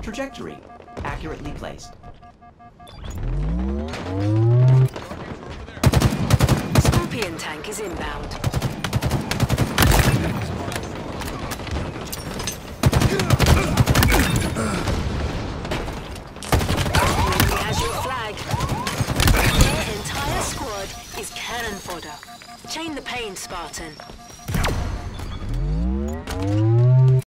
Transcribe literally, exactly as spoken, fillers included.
Trajectory accurately placed. Scorpion tank is inbound. Has your flag. Their entire squad is cannon fodder. Chain the pain, Spartan.